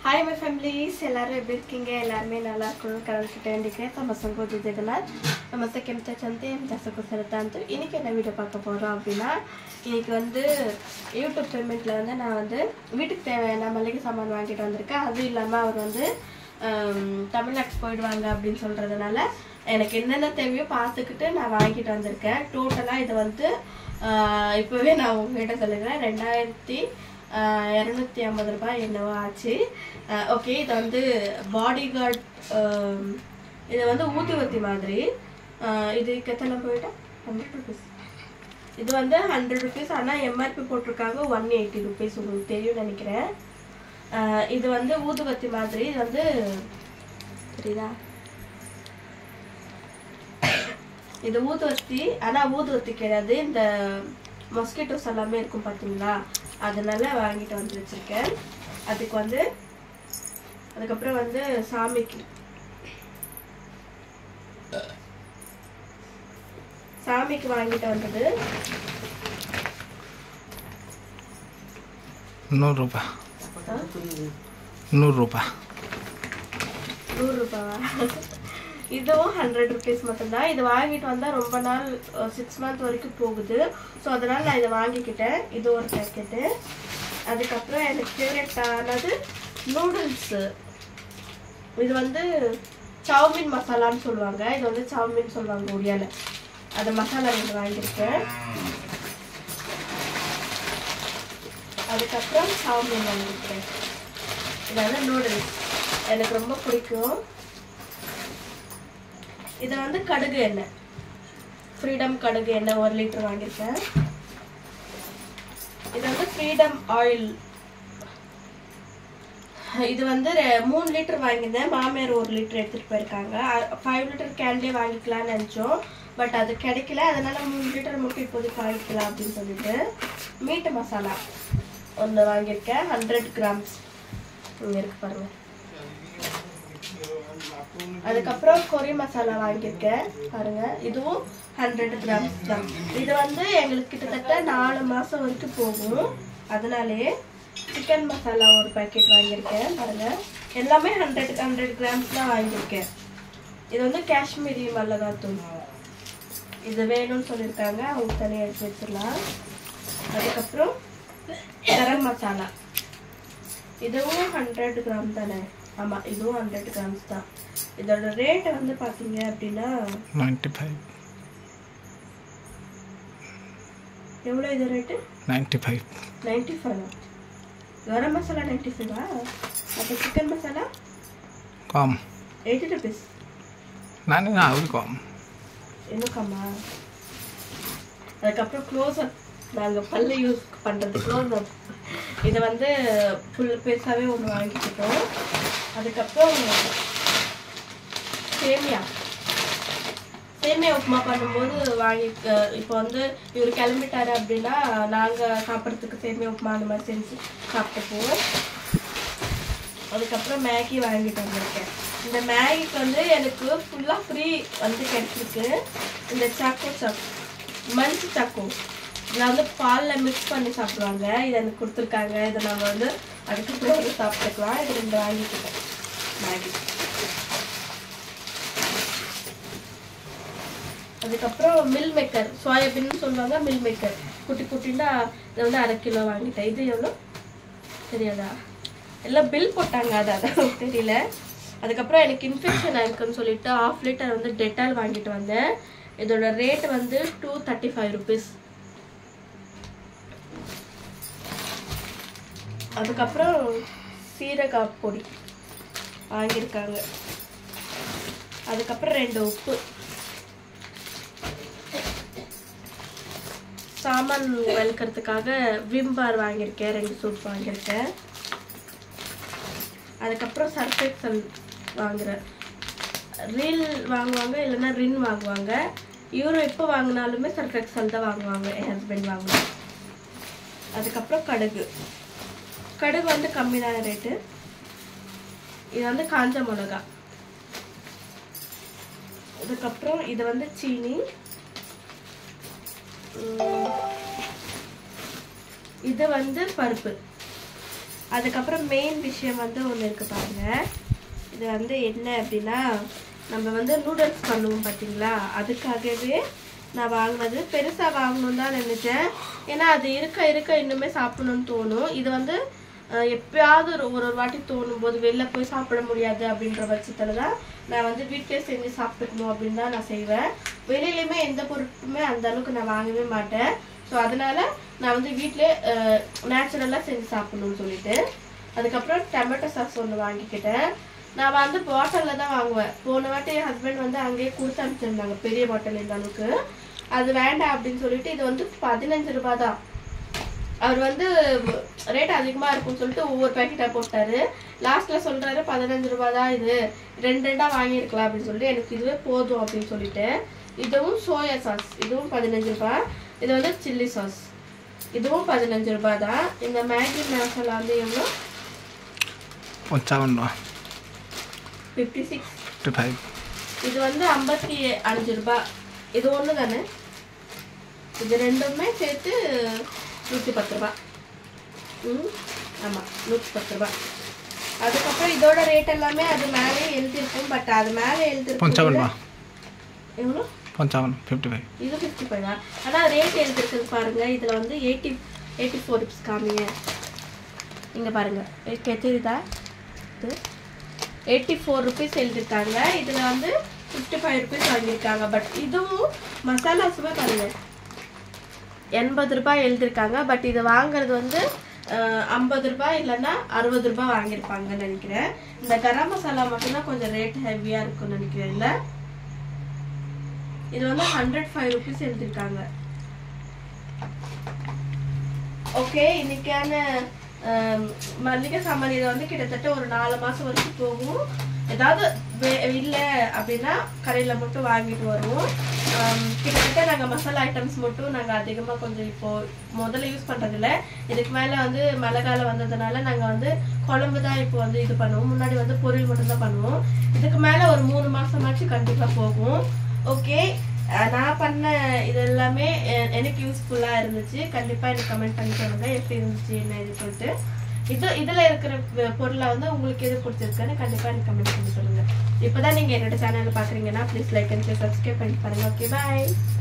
Hi my families, எல்லாரும் எப்படி இருக்கீங்க? எல்லாரும் நல்லா இருக்கணும் கடவுள்கிட்ட வேண்டிக்கிறேன். சமசங்கோ ஜெகநாத் நமஸ்தே கேம்தே சந்தே ஜசகோ சரதாந்து. இன்னைக்கு என்ன வீடியோ பார்க்க போறோம் அப்படின்னா, இன்னைக்கு வந்து யூடியூப் பேமெண்ட்ல வந்து நான் வந்து வீட்டுக்கு தேவையான மளிகை சாமான் வாங்கிட்டு வந்திருக்கேன். அது இல்லாம அவர் வந்து தமிழ்நாட்டுக்கு போயிடுவாங்க அப்படின்னு சொல்றதுனால எனக்கு என்னென்ன தேவையோ பார்த்துக்கிட்டு நான் வாங்கிட்டு வந்திருக்கேன். டோட்டலா இது வந்து இப்பவே நான் உங்ககிட்ட சொல்லுறேன் 2250 ரூபாய் என்னவோ ஆச்சு. ஓகே, இது வந்து பாடி கார்ட், இது வந்து ஊதுவத்தி மாதிரி. இதுக்கு எத்தனை போயிட்டா 100 rupees. இது வந்து 100 rupees. ஆனால் எம்ஆர்பி போட்டிருக்காங்க 180 rupees. உங்களுக்கு தெரியும் நினைக்கிறேன். இது வந்து ஊதுவத்தி மாதிரி. இது வந்து தெரியுதா, இது ஊதுவத்தி. ஆனால் ஊதுவத்தி கிடையாது, இந்த மொஸ்கிட்டோஸ் எல்லாமே இருக்கும் பார்த்தீங்களா, அதனால வாங்கிட்டு வந்து வச்சிருக்கேன். அதுக்கு வந்து அதுக்கப்புறம் வந்து சாமிக்கு வாங்கிட்டு வந்தது 100 ரூபாய். 100 ரூபாய். 100 ரூபாவா? இதுவும் 100 rupees மட்டும்தான். இது வாங்கிட்டு வந்தா ரொம்ப நாள் 6 months வரைக்கும் போகுது. ஸோ அதனால நான் இதை வாங்கிக்கிட்டேன். இது ஒரு பேக்கெட்டு. அதுக்கப்புறம் எனக்கு ஃபேவரட் ஆனது நூடுல்ஸ். இது வந்து சவுமின் மசாலான்னு சொல்லுவாங்க. இது வந்து சவுமின் சொல்லுவாங்க ஒடியால. அந்த மசாலா ரெண்டு வாங்கியிருக்கேன். அதுக்கப்புறம் சவுமின் வாங்கியிருக்கேன். இது வந்து நூடுல்ஸ் எனக்கு ரொம்ப பிடிக்கும். இது வந்து கடுகு எண்ணெய், ஃப்ரீடம் கடுகு எண்ணெய் 1 liter வாங்கியிருக்கேன். இது வந்து ஃப்ரீடம் ஆயில். இது வந்து 3 liter வாங்கியிருந்தேன். மாமியார் 1 liter எடுத்துட்டு போயிருக்காங்க. 5 liter கேன்லேயே வாங்கிக்கலாம்னு நினச்சோம், பட் அது கிடைக்கல. அதனால 3 liter மட்டும் இப்போதைக்கு வாங்கிக்கலாம் அப்படின்னு சொல்லிட்டு மீட்டு மசாலா ஒன்று வாங்கியிருக்கேன். 100 grams இங்கே இருக்கு பாருங்க. அதுக்கப்புறம் கொரி மசாலா வாங்கியிருக்கேன் பாருங்க. இதுவும் 100 grams தான். இது வந்து எங்களுக்கு கிட்டத்தட்ட 4 மாசம் வரைக்கும் போகும். அதனாலேயே சிக்கன் மசாலா ஒரு பேக்கெட் வாங்கியிருக்கேன் பாருங்க. எல்லாமே 100 grams தான் வாங்கியிருக்கேன். இது வந்து காஷ்மீரி மிளகாத்தூள். இது வேணும்னு சொல்லியிருக்காங்க, அவங்க தனியாக எடுத்து வச்சிடலாம். அதுக்கப்புறம் கரம் மசாலா, இதுவும் 100 grams தானே? ஆமாம், இதுவும் 100 grams தான். இதோட ரேட் வந்து பார்த்தீங்க அப்படின்னா 95. எவ்வளோ இது ரேட்டு? 95. 95. கரம் மசாலா 95. அப்போ சிக்கன் மசாலா कम 80 rupees. नहीं ना और कम இன்னும் கம்மா? அதுக்கப்புறம் க்ளோஸ்அப், நாங்கள் பல்லு யூஸ் பண்ணுறது க்ளோஸ்அப். இதை வந்து ஃபுல் பெருசாகவே ஒன்று வாங்கிக்கிட்டோம். அதுக்கப்புறம் சேமியா உப்புமா பண்ணும்போது இப்போ வந்து இவர் கிளம்பிட்டாரு அப்படின்னா நாங்கள் சாப்பிட்றதுக்கு சேமியா உப்புமா அந்த மாதிரி செஞ்சு சாப்பிட்டுப்போம். அதுக்கப்புறம் மேகி வாங்கிட்டு வந்திருக்கேன். இந்த மேகிக்கு வந்து எனக்கு ஃபுல்லாக ஃப்ரீ வந்து கிடைச்சிருக்கு. இந்த மஞ்சு சாக்கோ இதில் வந்து பாலில் மிக்ஸ் பண்ணி சாப்பிடுவாங்க. இதை எனக்கு கொடுத்துருக்காங்க. இதை நம்ம வந்து அதுக்கப்புறம் வந்து சாப்பிட்டுக்கலாம். இது 2 வாங்கிக்கிட்டேன் மேகி. அதுக்கப்புறம் மில் மேக்கர், சோயாபீன் சொல்லுவாங்க, மில் மேக்கர் குட்டி குட்டின்னா இதை வந்து 1/2 கிலோ வாங்கிட்டேன். இது எவ்வளோ தெரியாதா? எல்லாம் பில் போட்டாங்க, அதான் தெரியல. அதுக்கப்புறம் எனக்கு இன்ஃபெக்ஷன் ஆயிருக்குன்னு சொல்லிட்டு 1/2 liter வந்து டெட்டால் வாங்கிட்டு வந்தேன். இதோட ரேட் வந்து 235 rupees. அதுக்கப்புறம் சீரக பொடி வாங்கியிருக்காங்க. அதுக்கப்புறம் 2 உப்பு, சாமான் வளர்க்கறதுக்காக விம் பார் வாங்கியிருக்கேன். 2 சோப் வாங்கியிருக்கேன். அதுக்கப்புறம் சர்ஃப் எக்ஸல் வாங்குறேன். ரீல் வாங்குவாங்க, இல்லைன்னா ரின் வாங்குவாங்க. இவரும் எப்போ வாங்கினாலுமே சர்ஃப் எக்ஸல் தான் வாங்குவாங்க, என் ஹஸ்பண்ட் வாங்குவாங்க. அதுக்கப்புறம் கடுகு வந்து கம்மியான ரேட்டு. இது வந்து காஞ்ச மிளகா. அதுக்கப்புறம் இது வந்து சீனி. இது வந்து பருப்பு. அதுக்கப்புறம் மெயின் விஷயம் வந்து ஒன்று இருக்குது பாருங்கள். இது வந்து என்ன அப்படின்னா, நம்ம வந்து நூடுல்ஸ் பண்ணுவோம் பார்த்தீங்களா, அதுக்காகவே நான் வாங்கினது. பெருசாக வாங்கணுன்னு தான் நினச்சேன், ஏன்னா அது இருக்க இன்னுமே சாப்பிடணும்னு தோணும். இது வந்து எப்பயாவது ஒரு வாட்டி தோணும் போது வெளில போய் சாப்பிட முடியாது அப்படின்ற பட்சத்தில் தான் நான் வந்து வீட்டிலே செஞ்சு சாப்பிட்டுக்கணும் அப்படின்னு தான் நான் செய்வேன். வெளியிலையுமே எந்த பொருட்களுமே அந்த அளவுக்கு நான் வாங்கவே மாட்டேன். ஸோ அதனால் நான் வந்து வீட்டிலே நேச்சுரலாக செஞ்சு சாப்பிடணும்னு சொல்லிட்டு அதுக்கப்புறம் டொமேட்டோ சாஸ் ஒன்று வாங்கிக்கிட்டேன். நான் வந்து பாட்டிலில் தான் வாங்குவேன். போன வாட்டி என் ஹஸ்பண்ட் வந்து அங்கேயே கொடுத்து அனுப்பிச்சிருந்தாங்க, பெரிய பாட்டில் இந்த அளவுக்கு. அது வேண்டாம் அப்படின்னு சொல்லிட்டு இது வந்து 15 ரூபா தான். அவர் வந்து ரேட் அதிகமாக இருக்கும்னு சொல்லிட்டு ஒவ்வொரு பேக்கெட்டாக போட்டார். லாஸ்ட்டில் சொல்கிறாரு 15 ரூபா தான், இது 2 வாங்கியிருக்கலாம் அப்படின்னு சொல்லிட்டு எனக்கு இதுவே போதும் அப்படின்னு சொல்லிட்டு. இதுவும் சோயா சாஸ், இதுவும் 15 ரூபா. இது வந்து சில்லி சாஸ், இதுவும் 15 ரூபா தான். இந்த மேகி மசாலா வந்து எவ்வளோ? 56. 55. இது வந்து 55 ரூபா. இது ஒன்று தானே, இது ரெண்டுமே சேர்த்து 110 ரூபா. ஆமாம் 110 ரூபா. அதுக்கப்புறம் இதோட ரேட் எல்லாமே அது மேலே எழுதியிருக்கும். பட் அது மேலே எழுதிருக்கும் எவ்வளோ? 55. இது 55 தான். ஆனால் ரேட் எழுதிருக்குது பாருங்கள். இதில் வந்து 84 ருபீஸ் காமிங்க. இங்கே பாருங்கள் தெரியுதா, இது 84 ருபீஸ் எழுதியிருக்காங்க. இதில் வந்து 55 ருபீஸ் வாங்கியிருக்காங்க. பட் இதுவும் மசாலாஸுமே பாருங்கள் 80 ரூபாய் எழுதியிருக்காங்க. பட் இது வாங்குறது வந்து 50 ரூபாய் இல்லைன்னா 60 ரூபாய் வாங்கியிருப்பாங்கன்னு நினைக்கிறேன். இந்த கரம் மசாலா மட்டும்தான் கொஞ்சம் ரேட் ஹெவியாக இருக்குன்னு நினைக்கிறேன். இல்லை, இது வந்து 105 ருபீஸ் எழுதியிருக்காங்க. ஓகே, இன்னைக்கான மல்லிகை சாமான் இதை வந்து கிட்டத்தட்ட ஒரு 4 மாதம் வரைக்கும் போகும். ஏதாவது இல்லை அப்படின்னா கடையில் மட்டும் வாங்கிட்டு வருவோம். கிட்டத்தட்ட நாங்கள் மசாலா ஐட்டம்ஸ் மட்டும் நாங்கள் அதிகமாக கொஞ்சம் இப்போது முதல்ல யூஸ் பண்ணுறதில்ல. இதுக்கு மேலே வந்து மழை காலம் வந்ததுனால நாங்கள் வந்து குழம்பு தான் இப்போ வந்து இது பண்ணுவோம். முன்னாடி வந்து பொரியல் மட்டும்தான் பண்ணுவோம். இதுக்கு மேலே ஒரு 3 மாதமாச்சும் கண்டிப்பாக போகும். ஓகே, நான் பண்ண இது எல்லாமே எனக்கு யூஸ்ஃபுல்லாக இருந்துச்சு. கண்டிப்பாக எனக்கு கமெண்ட் பண்ணி சொல்லுங்கள் எப்படி இருந்துச்சு என்ன இது சொல்லிட்டு. இதில் இருக்கிற பொருளை வந்து உங்களுக்கு எது பிடிச்சிருக்குன்னு கண்டிப்பாக எனக்கு கமெண்ட் பண்ணி சொல்லுங்கள். இப்போ தான் நீங்கள் என்னோட சேனலை பார்க்குறீங்கன்னா please like and share subscribe பண்ணி பாருங்கள். ஓகே, பாய்.